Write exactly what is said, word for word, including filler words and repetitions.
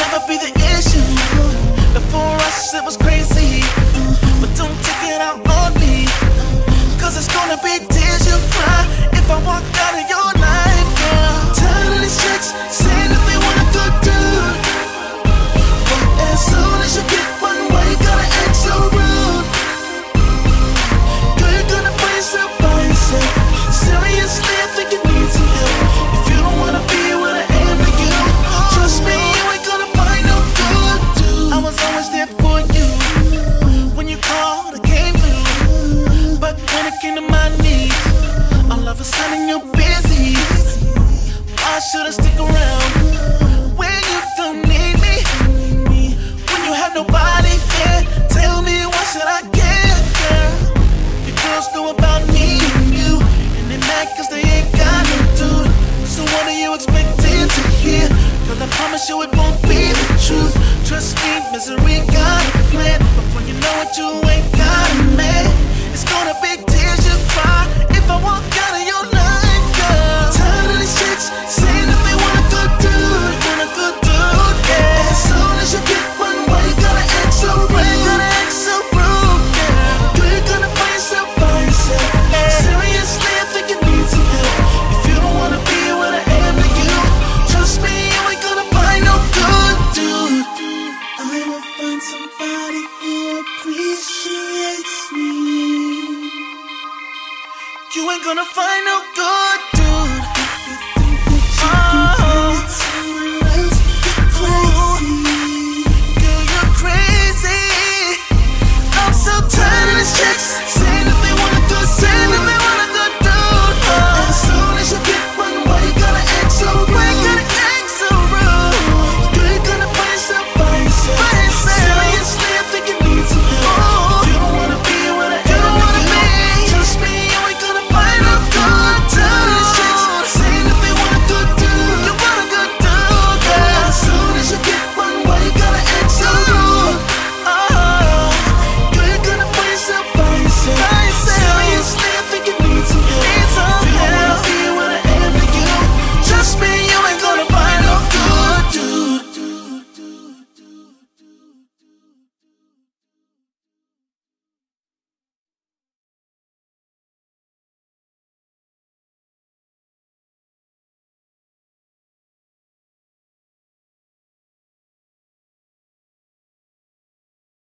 never be the issue. Before us it was crazy, but don't take it out on me, cause it's gonna be tears you cry if I walk out of your life, girl. Tired of these chicks saying that they want a good dude, but as soon as you get one way, you gotta act so rude. Girl, you're gonna find yourself by yourself. Seriously, I think you need some help. If you don't wanna be what I am to you, trust me, you ain't gonna find no good dude. I was always there for you. When you called, I came through. But when it came to my needs, all of a sudden you're busy. Why should I stick around when you don't need me? When you have nobody there, tell me why should I care, girl? Your girls know about me and you, and they mad cause they ain't got no dude. So what are you expecting to hear? Girl, I promise you it won't be the truth. Trust me, misery got a plan. Before you know it, you ain't got a man. It's gonna be